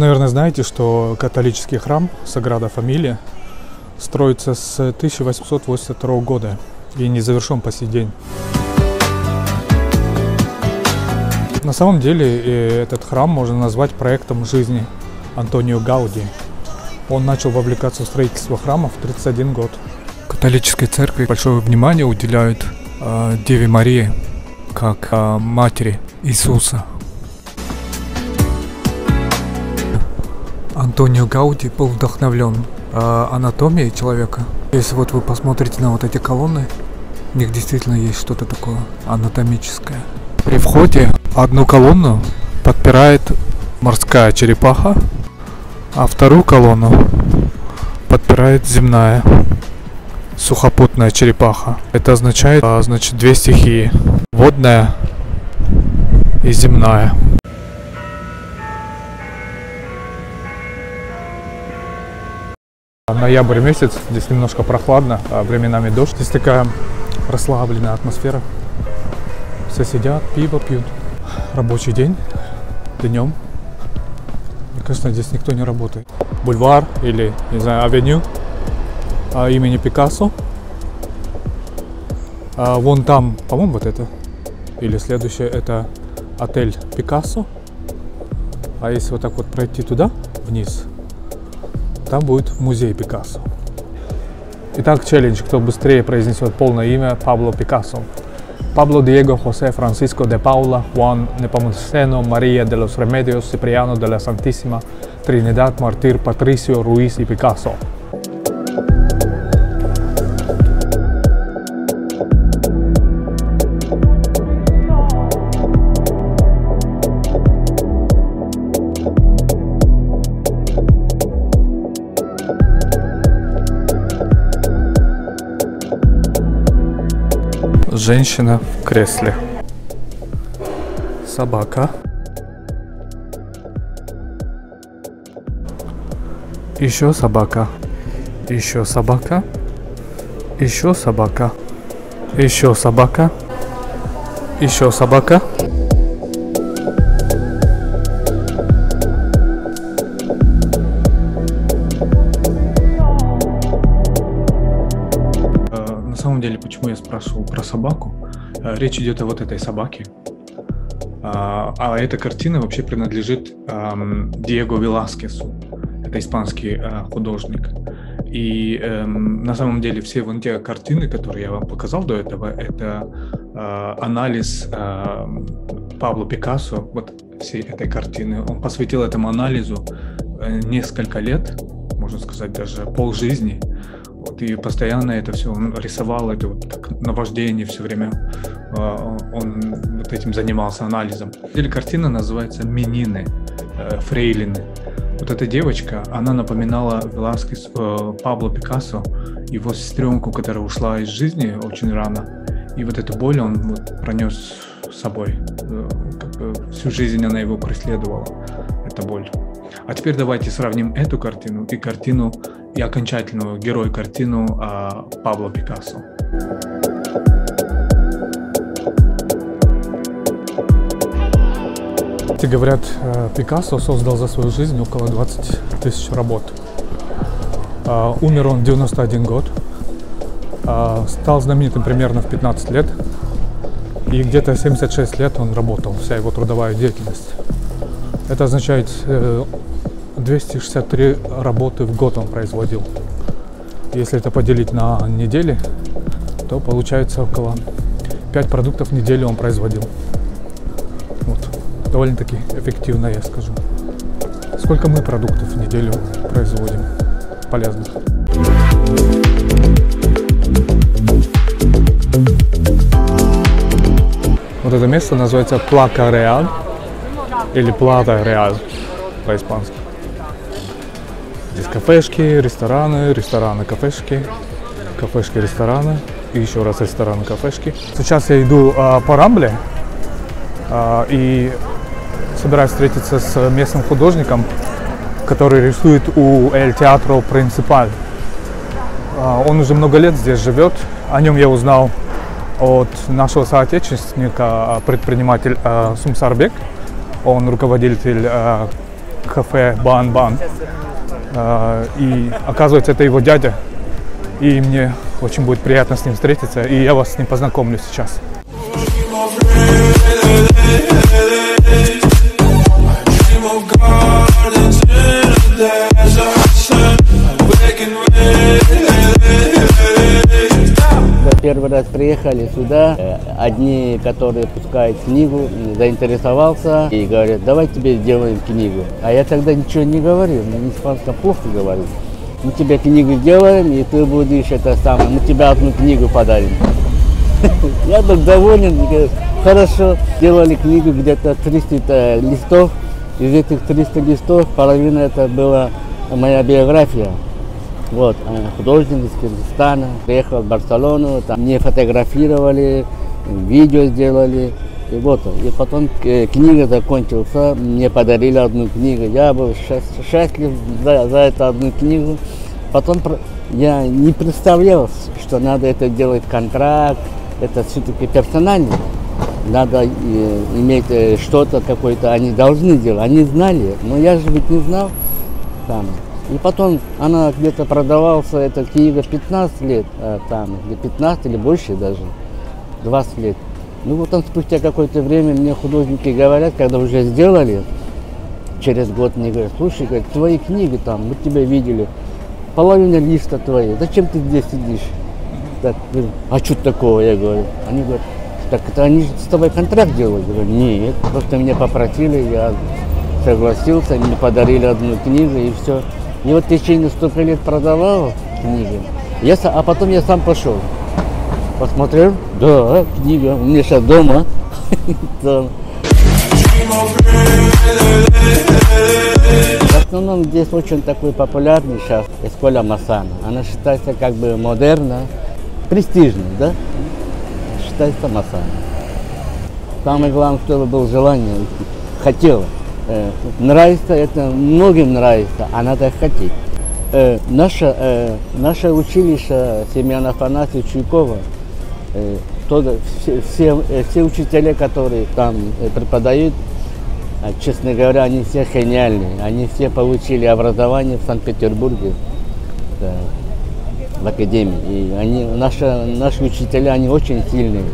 наверное, знаете, что католический храм Саграда Фамилия строится с 1882 года и не завершен по сей день. На самом деле этот храм можно назвать проектом жизни Антонио Гауди. Он начал вовлекаться в строительство храма в 31 год. В католической церкви большое внимание уделяют Деве Марии как матери Иисуса. Антонио Гауди был вдохновлен анатомией человека. Если вот вы посмотрите на вот эти колонны, в них действительно есть что-то такое анатомическое. При входе одну колонну подпирает морская черепаха, а вторую колонну подпирает земная сухопутная черепаха. Это означает, значит, две стихии: водная и земная. Ноябрь месяц, здесь немножко прохладно, а временами дождь. Здесь такая расслабленная атмосфера. Все сидят, пиво пьют. Рабочий день, днем. Мне кажется, здесь никто не работает. Бульвар или, не знаю, авеню имени Пикассо. Вон там, по-моему, вот это. Или следующее, это отель Пикассо. А если вот так вот пройти туда, вниз, там будет музей Пикассо. Итак, челлендж, кто быстрее произнесет полное имя Пабло Пикассо. Pablo Diego José Francisco de Paula Juan Nepomuceno María de los Remedios Cipriano de la Santísima Trinidad Mártir Patricio Ruiz y Picasso. Женщина в кресле. Собака. Еще собака. Еще собака. Еще собака. Еще собака. Еще собака. На самом деле, почему я спрашивал про собаку? Речь идет о вот этой собаке. А эта картина вообще принадлежит Диего Веласкесу. Это испанский художник. И на самом деле все вон те картины, которые я вам показал до этого, это анализ Пабло Пикассо, вот всей этой картины. Он посвятил этому анализу несколько лет, можно сказать, даже полжизни. Вот, и постоянно это все он рисовал, это вот так, наваждение все время, он вот этим занимался анализом. Картина называется «Менины», «Фрейлины». Вот эта девочка, она напоминала Веласкес, Пабло Пикассо, его сестренку, которая ушла из жизни очень рано. И вот эту боль он вот пронес с собой. Как бы всю жизнь она его преследовала, эта боль. А теперь давайте сравним эту картину и картину, и окончательную герой-картину Пабло Пикассо. Говорят, Пикассо создал за свою жизнь около 20 тысяч работ. Умер он в 91 год, стал знаменитым примерно в 15 лет, и где-то 76 лет он работал, вся его трудовая деятельность. Это означает, 263 работы в год он производил. Если это поделить на недели, то получается около 5 продуктов в неделю он производил. Вот. Довольно-таки эффективно, я скажу. Сколько мы продуктов в неделю производим полезных? Вот это место называется Плака Реаль или Плата Реаль по-испански. Здесь кафешки, рестораны, рестораны, кафешки, кафешки, рестораны и еще раз рестораны, кафешки. Сейчас я иду по Рамбле и собираюсь встретиться с местным художником, который рисует у El Teatro Principal. Он уже много лет здесь живет. О нем я узнал от нашего соотечественника, предприниматель Сумсарбек. Он руководитель кафе Бан-Бан. И оказывается, это его дядя. И мне очень будет приятно с ним встретиться. И я вас с ним познакомлю сейчас. Первый раз приехали сюда, одни, которые пускают книгу, заинтересовался и говорят, давай тебе сделаем книгу. А я тогда ничего не говорил, на испанском плохо говорил. Мы тебе книгу сделаем, и ты будешь это самое, мы тебе одну книгу подарим. Я был доволен, хорошо, делали книгу где-то 300 листов, из этих 300 листов половина это была моя биография. Вот, художник из Кыргызстана, приехал в Барселону, там мне фотографировали, видео сделали. И вот, и потом книга закончилась, мне подарили одну книгу. Я был счастлив за эту одну книгу. Потом я не представлял, что надо это делать контракт, это все-таки персонально. Надо иметь что-то какое-то, они должны делать, они знали, но я же ведь не знал там. И потом она где-то продавался, эта книга 15 лет, там, или 15 или больше даже, 20 лет. Ну вот он спустя какое-то время мне художники говорят, когда уже сделали, через год мне говорят, слушай, говорят, твои книги там, мы тебя видели, половина листа твоей, зачем ты здесь сидишь? Так, а что такого, я говорю. Они говорят, так это они же с тобой контракт делали? Я говорю, нет, просто меня попросили, я согласился, мне подарили одну книгу и все. И вот в течение столько лет продавал книги, а потом я сам пошел. Посмотрел, да, книга, у меня сейчас дома. В основном здесь очень такой популярный сейчас Эсколя Масана. Она считается как бы модерна, престижной, да? Считается Масана. Самое главное, чтобы было желание, хотела. Нравится, это многим нравится, а надо хотеть. Наше училище Семена Афанасьевича Чуйкова, все учителя, которые там преподают, честно говоря, они все гениальные. Они все получили образование в Санкт-Петербурге, в академии. И наши учителя, они очень сильные.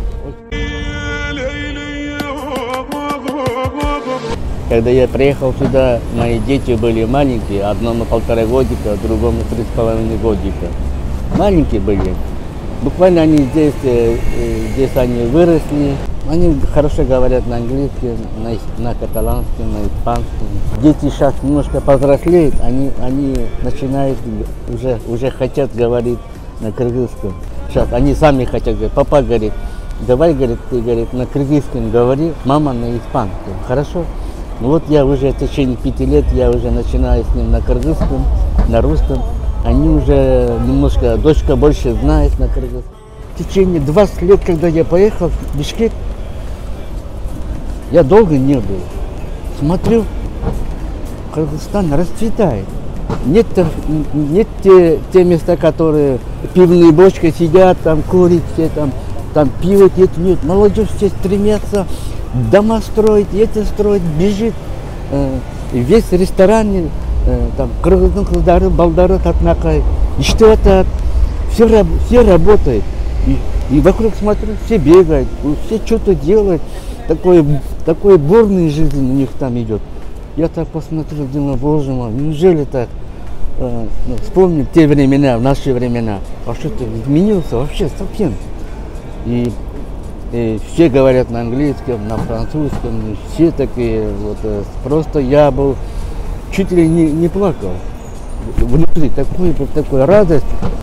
Когда я приехал сюда, мои дети были маленькие, одному 1,5 годика, другому 3,5 годика. Маленькие были. Буквально они здесь они выросли. Они хорошо говорят на английском, на каталанском, на испанском. Дети сейчас немножко повзрослеют, они начинают, уже хотят говорить на кыргызском. Сейчас они сами хотят говорить. Папа говорит, давай, говорит, ты, говорит, на кыргызском говори, мама на испанском. Хорошо? Ну вот я уже в течение 5 лет, я уже начинаю с ним на кыргызском, на русском. Они уже немножко, дочка больше знает на кыргызском. В течение 20 лет, когда я поехал в Бишкек, я долго не был. Смотрю, Кыргызстан расцветает. Нет те места, которые пивные бочки сидят, там курят, все там пиво пьют. Нет, молодежь все стремятся дома строить, это строить, бежит. Весь ресторан, там, кыргыздың кыздары, балдары татнакай, иштеп, все работает. И вокруг смотрю, все бегают, все что-то делают. Такой бурный жизнь у них там идет. Я так посмотрел, думаю, боже мой, неужели так? Вспомнил те времена, в наши времена. А что-то изменился вообще совсем. И все говорят на английском, на французском, все такие, вот, просто я был, чуть ли не плакал. Внутри такой радость.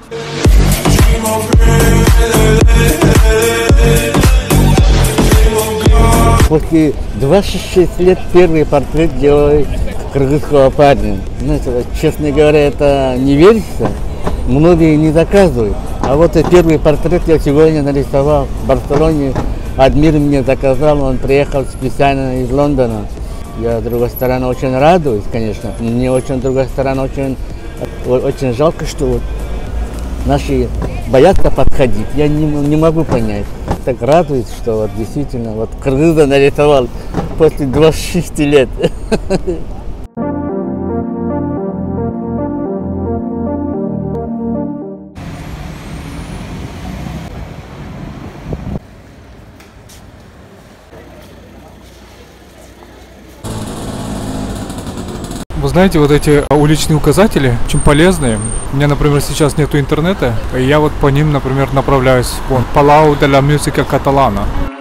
После 26 лет первый портрет делаю кыргызского парня. Знаете, честно говоря, это не верится, многие не заказывают. А вот и первый портрет я сегодня нарисовал в Барселоне. Адмир мне заказал, он приехал специально из Лондона. Я, с другой стороны, очень радуюсь, конечно. Мне очень, с другой стороны, очень жалко, что вот наши боятся подходить. Я не могу понять. Так радуюсь, что вот действительно вот кыргыза нарисовал после 26 лет. Знаете, вот эти уличные указатели очень полезные. У меня, например, сейчас нету интернета, и я вот по ним, например, направляюсь. Вон, Palau de la Música Catalana.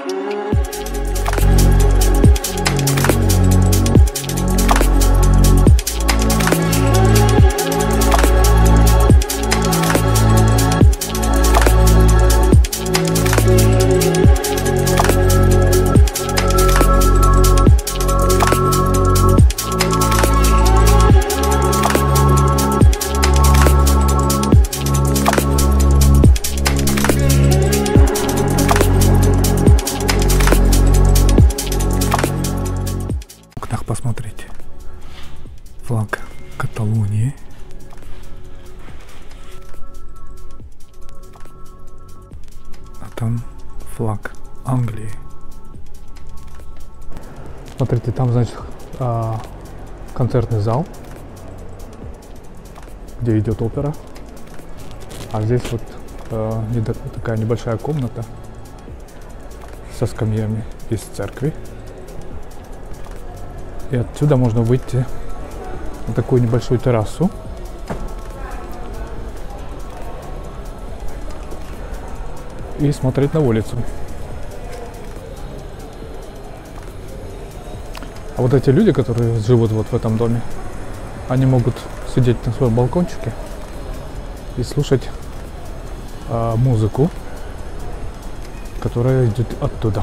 Посмотрите, флаг Каталонии, а там флаг Англии. Смотрите, там, значит, концертный зал, где идет опера, а здесь вот такая небольшая комната со скамьями из церкви. И отсюда можно выйти на такую небольшую террасу. И смотреть на улицу. А вот эти люди, которые живут вот в этом доме, они могут сидеть на своем балкончике и слушать музыку, которая идет оттуда.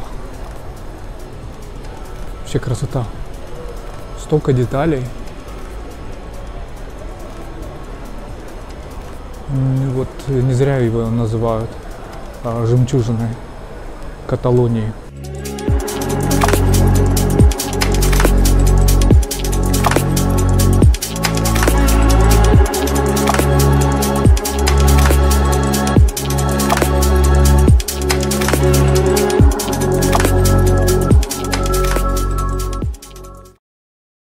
Вообще красота. Столько деталей. Вот не зря его называют жемчужиной Каталонии.